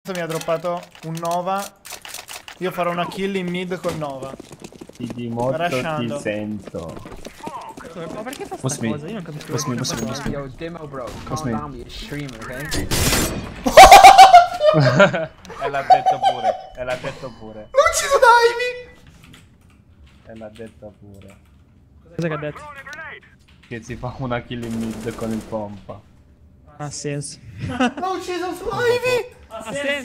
mi ha droppato un Nova. Io farò una kill in mid col Nova. Ti dimostro, Rushando. ti sento. Ma perché fa sta cosa? Io non capisco perché. Yo, demo bro, calm down, be a streamer, ok? E l'ha detto pure, e l'ha detto pure, L'ho ucciso da Ivy! e l'ha detto pure. Cosa che ha detto? Che si fa una kill in mid con il pompa. Ha senso. L'ho ucciso su Ivy! Ha senso.